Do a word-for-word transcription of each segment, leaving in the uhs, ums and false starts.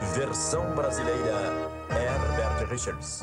Versão brasileira, Herbert Richards.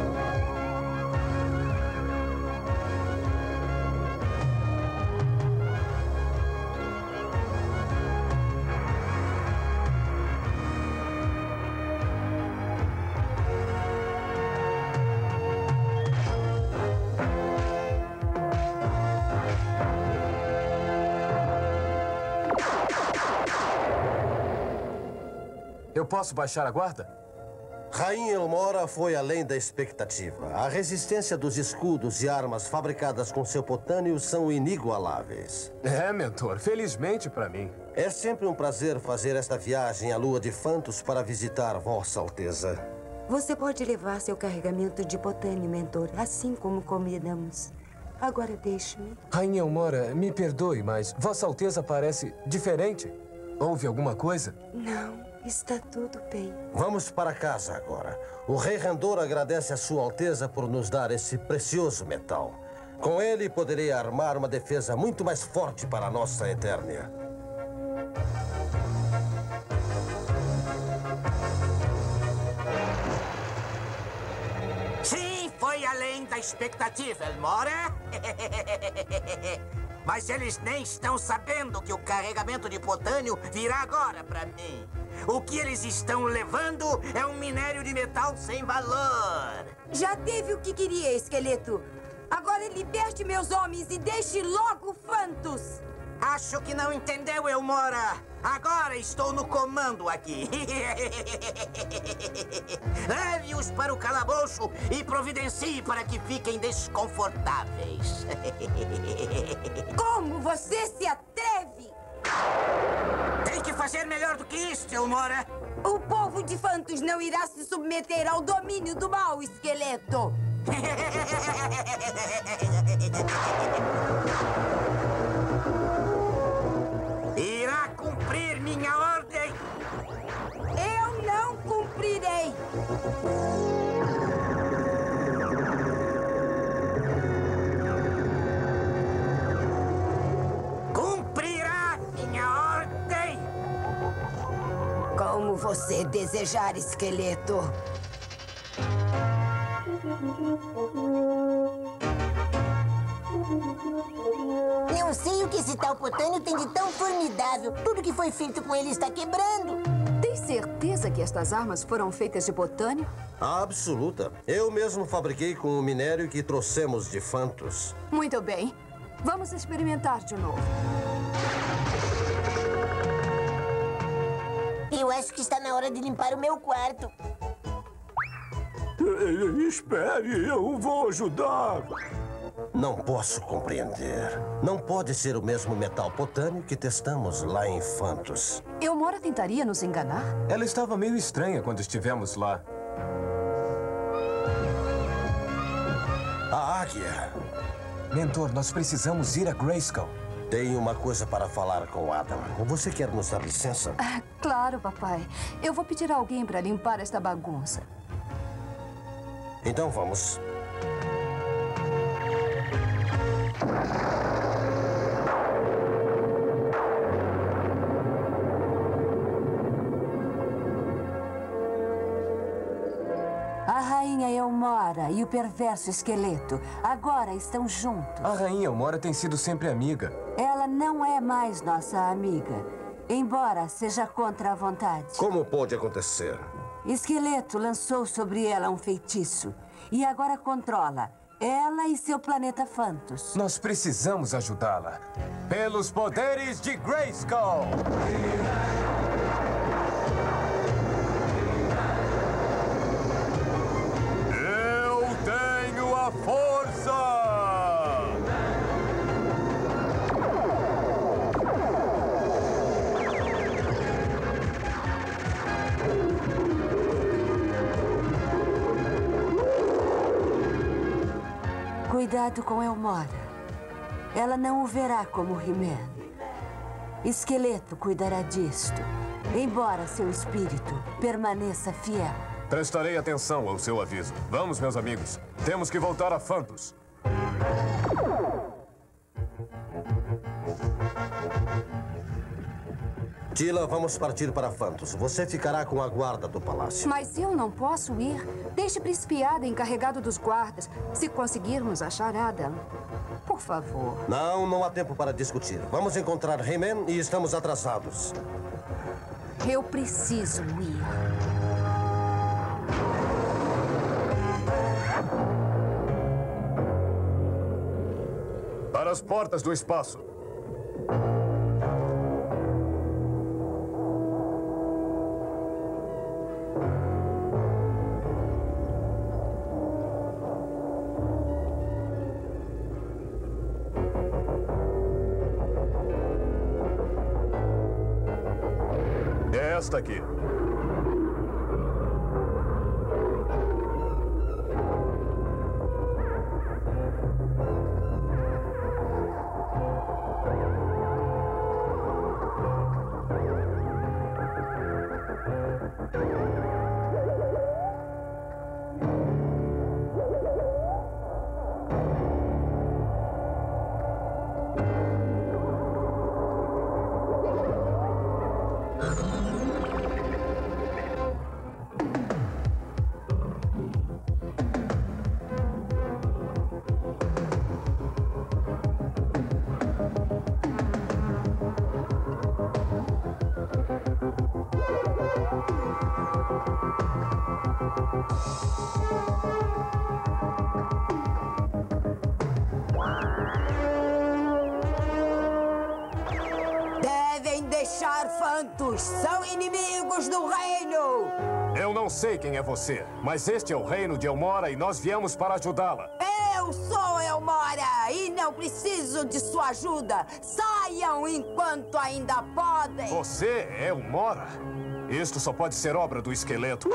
Eu posso baixar a guarda? Rainha Elmora foi além da expectativa. A resistência dos escudos e armas fabricadas com seu potânio são inigualáveis. É, mentor. Felizmente para mim. É sempre um prazer fazer esta viagem à Lua de Phantos para visitar Vossa Alteza. Você pode levar seu carregamento de potânio, mentor, assim como combinamos. Agora deixe-me. Rainha Elmora, me perdoe, mas Vossa Alteza parece diferente. Houve alguma coisa? Não. Está tudo bem. Vamos para casa agora. O Rei Rendor agradece a Sua Alteza por nos dar esse precioso metal. Com ele, poderei armar uma defesa muito mais forte para a nossa Eternia. Sim, foi além da expectativa, Elmora. Mas eles nem estão sabendo que o carregamento de potânio virá agora para mim. O que eles estão levando é um minério de metal sem valor. Já teve o que queria, esqueleto. Agora liberte meus homens e deixe logo Phantos. Acho que não entendeu, Elmora. Agora estou no comando aqui. Leve-os para o calabouço e providencie para que fiquem desconfortáveis. Como você se atreve? Tem que fazer melhor do que isso, Elmora. O povo de Phantos não irá se submeter ao domínio do mal, esqueleto. Irá cumprir minha ordem. Eu não cumprirei. Como você desejar, esqueleto. Não sei o que esse tal potânio tem de tão formidável. Tudo que foi feito com ele está quebrando. Tem certeza que estas armas foram feitas de potânio? Absoluta. Eu mesmo fabriquei com o minério que trouxemos de Phantos. Muito bem. Vamos experimentar de novo. Eu acho que está na hora de limpar o meu quarto. Espere, eu vou ajudar. Não posso compreender. Não pode ser o mesmo metal potânio que testamos lá em Phantos. Elmora tentaria nos enganar? Ela estava meio estranha quando estivemos lá. A águia. Mentor, nós precisamos ir a Grayskull. Tenho uma coisa para falar com Adam. Você quer nos dar licença? Ah, claro, papai. Eu vou pedir a alguém para limpar esta bagunça. Então vamos. A rainha Elmora e o perverso esqueleto agora estão juntos. A rainha Elmora tem sido sempre amiga. Ela não é mais nossa amiga, embora seja contra a vontade. Como pode acontecer? Esqueleto lançou sobre ela um feitiço e agora controla ela e seu planeta Phantos. Nós precisamos ajudá-la. Pelos poderes de Grayskull! Eu tenho a força! Cuidado com Elmora. Ela não o verá como He-Man. Esqueleto cuidará disto, embora seu espírito permaneça fiel. Prestarei atenção ao seu aviso. Vamos, meus amigos. Temos que voltar a Phantos. Tila, vamos partir para Phantos. Você ficará com a guarda do palácio. Mas eu não posso ir. Deixe Príncipe Adam encarregado dos guardas, se conseguirmos achar Adam. Por favor. Não, não há tempo para discutir. Vamos encontrar He-Man e estamos atrasados. Eu preciso ir. Para as portas do espaço. É esta aqui. Phantos são inimigos do reino! Eu não sei quem é você, mas este é o reino de Elmora e nós viemos para ajudá-la. Eu sou Elmora e não preciso de sua ajuda. Saiam enquanto ainda podem. Você é Elmora? Isto só pode ser obra do esqueleto.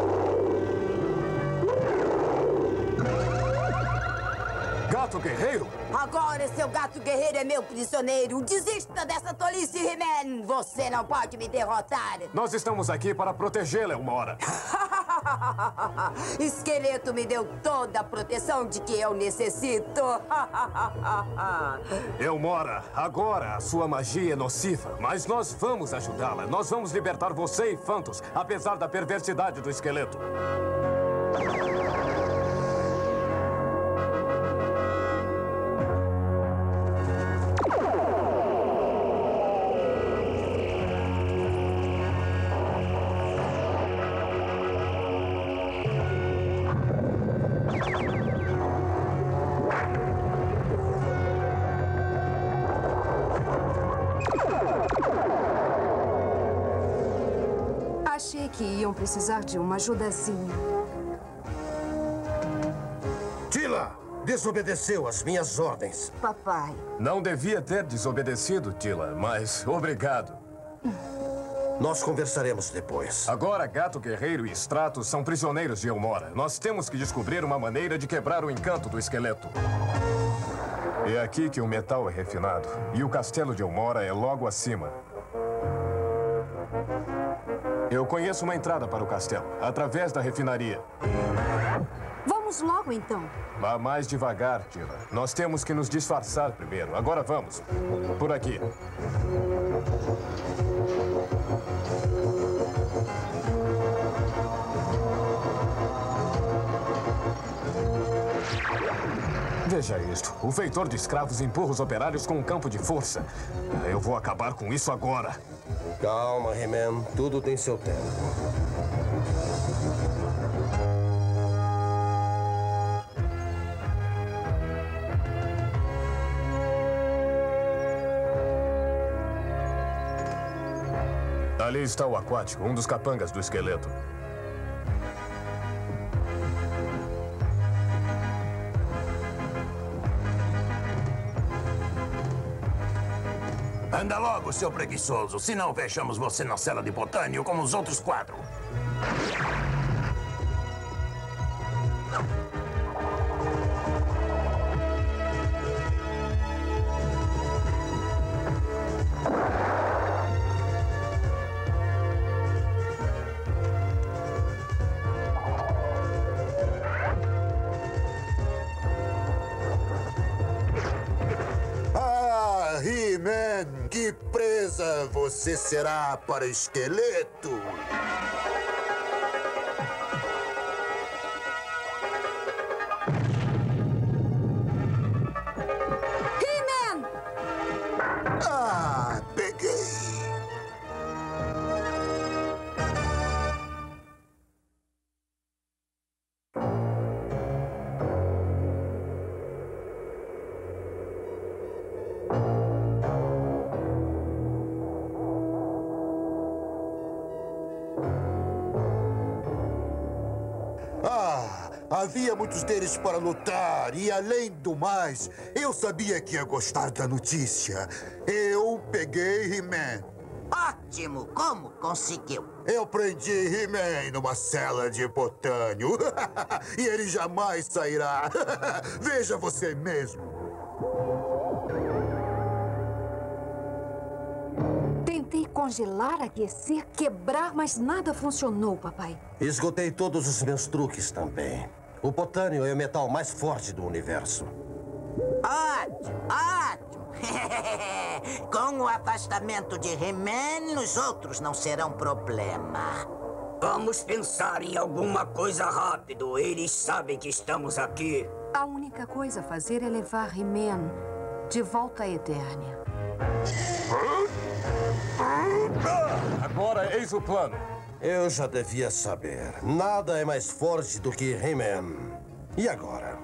Gato guerreiro? Agora seu gato guerreiro é meu prisioneiro. Desista dessa tolice, He-Man. Você não pode me derrotar. Nós estamos aqui para protegê-la, Elmora. Esqueleto me deu toda a proteção de que eu necessito. Elmora, agora a sua magia é nociva, mas nós vamos ajudá-la. Nós vamos libertar você e Phantos, apesar da perversidade do esqueleto. Achei que iam precisar de uma ajudazinha. Tila, desobedeceu às minhas ordens. Papai. Não devia ter desobedecido, Tila, mas obrigado. Nós conversaremos depois. Agora, Gato Guerreiro e Stratos são prisioneiros de Elmora. Nós temos que descobrir uma maneira de quebrar o encanto do esqueleto. É aqui que o metal é refinado. E o castelo de Elmora é logo acima. Eu conheço uma entrada para o castelo, através da refinaria. Vamos logo, então. Vá mais devagar, Tila. Nós temos que nos disfarçar primeiro. Agora vamos. Por aqui. Veja isto. O feitor de escravos empurra os operários com um campo de força. Eu vou acabar com isso agora. Calma, He-Man. Tudo tem seu tempo. Ali está o aquático, um dos capangas do esqueleto. Anda logo, seu preguiçoso. Senão fechamos você na cela de Potânio como os outros quatro. He-Man, que certeza você será para Esqueleto. He-Man! Ah, peguei. Havia muitos deles para lutar e, além do mais, eu sabia que ia gostar da notícia. Eu peguei He-Man. Ótimo! Como conseguiu? Eu prendi He-Man numa cela de potânio. E ele jamais sairá. Veja você mesmo. Tentei congelar, aquecer, quebrar, mas nada funcionou, papai. Esgotei todos os meus truques também. O potânio é o metal mais forte do universo. Ótimo, ótimo. Com o afastamento de He-Man, os outros não serão problema. Vamos pensar em alguma coisa rápido. Eles sabem que estamos aqui. A única coisa a fazer é levar He-Man de volta à Eternia. Agora, eis o plano. Eu já devia saber. Nada é mais forte do que He-Man. E agora?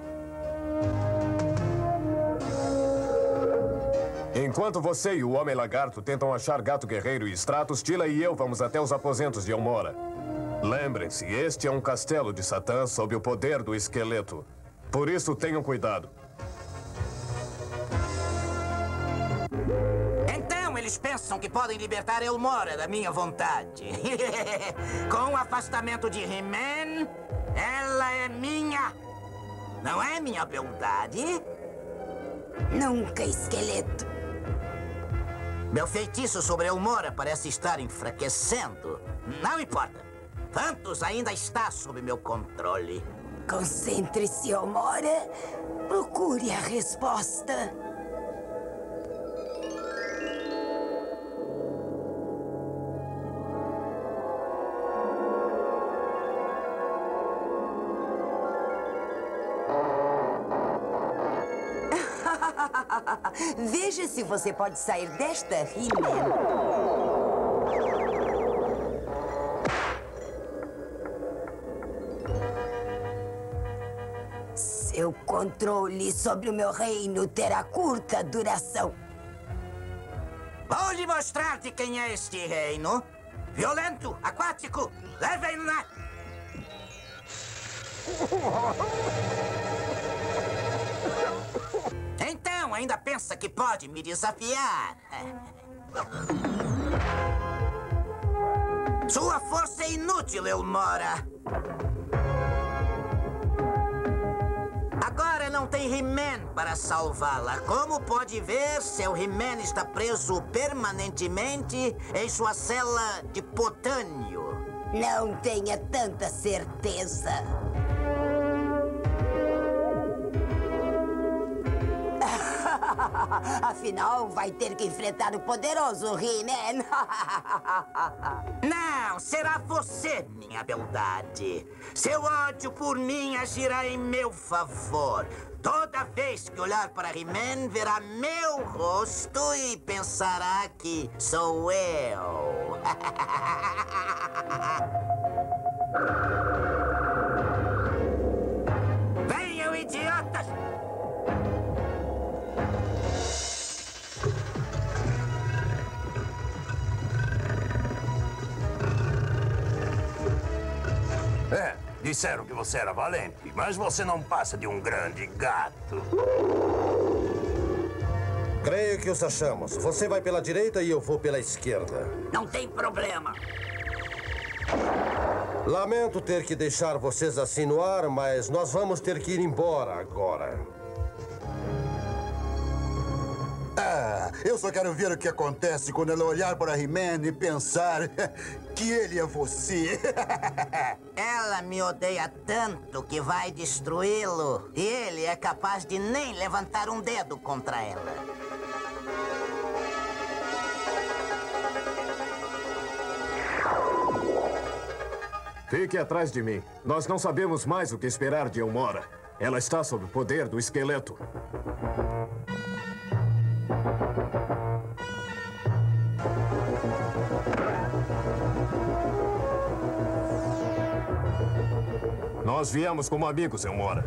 Enquanto você e o Homem-Lagarto tentam achar Gato Guerreiro e Stratos, Tila e eu vamos até os aposentos de Elmora. Lembrem-se, este é um castelo de Satã sob o poder do esqueleto. Por isso, tenham cuidado. Eles pensam que podem libertar Elmora da minha vontade. Com o afastamento de He-Man, ela é minha. Não é minha beldade? Nunca, Esqueleto. Meu feitiço sobre Elmora parece estar enfraquecendo. Não importa. Phantos ainda está sob meu controle. Concentre-se, Elmora. Procure a resposta. Veja se você pode sair desta, He-Man. Seu controle sobre o meu reino terá curta duração. Vou lhe mostrar de quem é este reino. Violento, aquático, levem-no na... Então, ainda pensa que pode me desafiar? Sua força é inútil, Elmora. Agora não tem He-Man para salvá-la. Como pode ver, seu He-Man está preso permanentemente em sua cela de potânio. Não tenha tanta certeza. Afinal, vai ter que enfrentar o poderoso He-Man. Não, será você, minha beldade. Seu ódio por mim agirá em meu favor. Toda vez que olhar para He-Man, verá meu rosto e pensará que sou eu. Venham, idiotas! É, disseram que você era valente, mas você não passa de um grande gato. Creio que os achamos. Você vai pela direita e eu vou pela esquerda. Não tem problema. Lamento ter que deixar vocês assim no ar, mas nós vamos ter que ir embora agora. Ah, eu só quero ver o que acontece quando ela olhar para He-Man e pensar que ele é você. Ela me odeia tanto que vai destruí-lo. E ele é capaz de nem levantar um dedo contra ela. Fique atrás de mim. Nós não sabemos mais o que esperar de Elmora. Ela está sob o poder do esqueleto. Nós viemos como amigos, Elmora.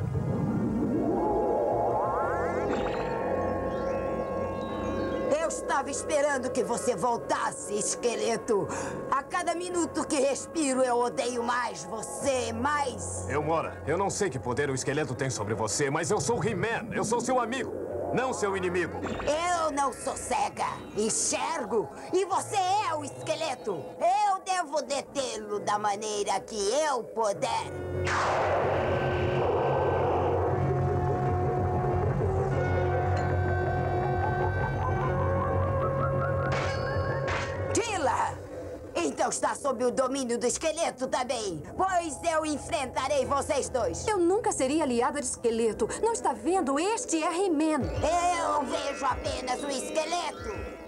Eu estava esperando que você voltasse, esqueleto. A cada minuto que respiro, eu odeio mais você, mais... Elmora, eu não sei que poder o esqueleto tem sobre você, mas eu sou He-Man. Eu sou seu amigo, não seu inimigo. Eu não sou cega. Enxergo. E você é o esqueleto. Eu devo detê-lo da maneira que eu puder. Então está sob o domínio do esqueleto também. Pois eu enfrentarei vocês dois. Eu nunca seria aliada de esqueleto. Não está vendo? Este é He-Man. Eu vejo apenas o esqueleto.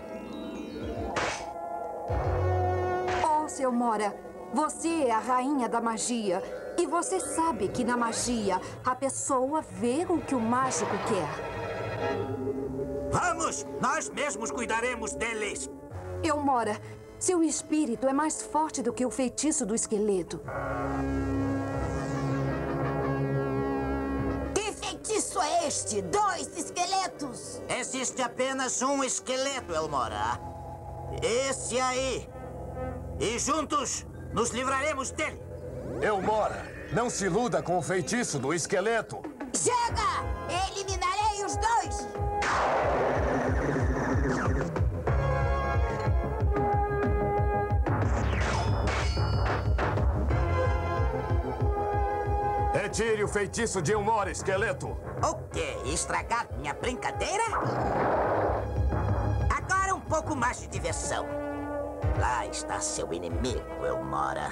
Oh, seu Mora, você é a rainha da magia. E você sabe que na magia a pessoa vê o que o mágico quer. Vamos! Nós mesmos cuidaremos deles. Elmora, seu espírito é mais forte do que o feitiço do esqueleto. Que feitiço é este? Dois esqueletos? Existe apenas um esqueleto, Elmora. Esse aí. E juntos nos livraremos dele. Elmora, não se iluda com o feitiço do esqueleto. Chega! Eliminarei os dois! Retire o feitiço de Elmora, esqueleto. O quê? Estragar minha brincadeira? Agora um pouco mais de diversão. Lá está seu inimigo, Elmora.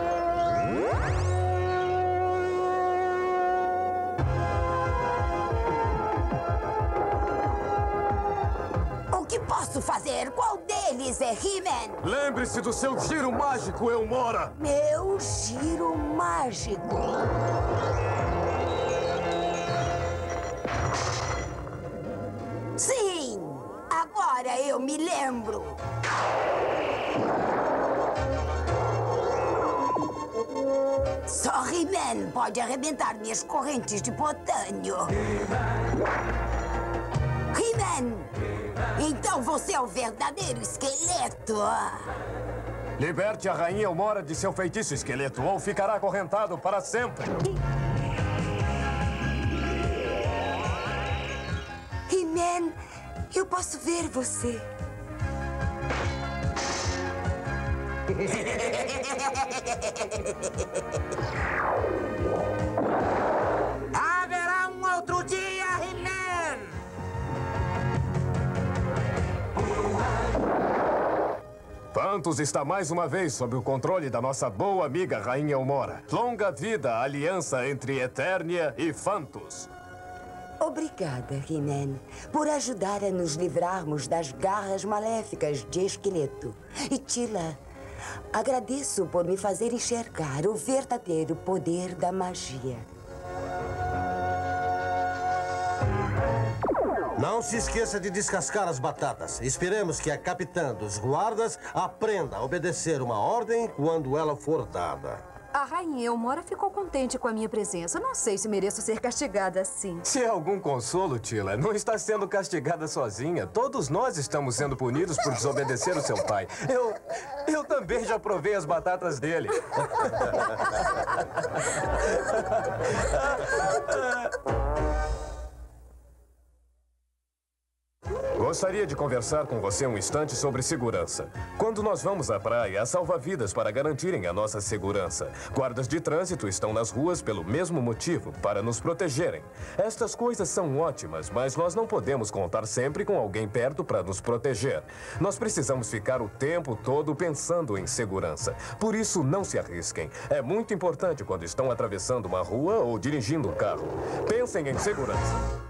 O que posso fazer? Qual deles é He-Man? Lembre-se do seu giro mágico, Elmora. Meu giro mágico. Sim! Agora eu me lembro. Só He-Man pode arrebentar minhas correntes de potânio. He-Man! Então você é o verdadeiro esqueleto. Liberte a rainha Elmora de seu feitiço, esqueleto, ou ficará acorrentado para sempre. He-Man, eu posso ver você. Haverá um outro dia, He-Man! Phantos está mais uma vez sob o controle da nossa boa amiga Rainha Elmora. Longa vida a aliança entre Eternia e Phantos. Obrigada, He-Man, por ajudar a nos livrarmos das garras maléficas de Esqueleto. E Teela, agradeço por me fazer enxergar o verdadeiro poder da magia. Não se esqueça de descascar as batatas. Esperemos que a capitã dos guardas aprenda a obedecer uma ordem quando ela for dada. A rainha Elmora ficou contente com a minha presença. Não sei se mereço ser castigada assim. Se é algum consolo, Teela, não está sendo castigada sozinha. Todos nós estamos sendo punidos por desobedecer o seu pai. Eu, eu também já provei as batatas dele. Gostaria de conversar com você um instante sobre segurança. Quando nós vamos à praia, há salva-vidas para garantirem a nossa segurança. Guardas de trânsito estão nas ruas pelo mesmo motivo, para nos protegerem. Estas coisas são ótimas, mas nós não podemos contar sempre com alguém perto para nos proteger. Nós precisamos ficar o tempo todo pensando em segurança. Por isso, não se arrisquem. É muito importante quando estão atravessando uma rua ou dirigindo um carro. Pensem em segurança.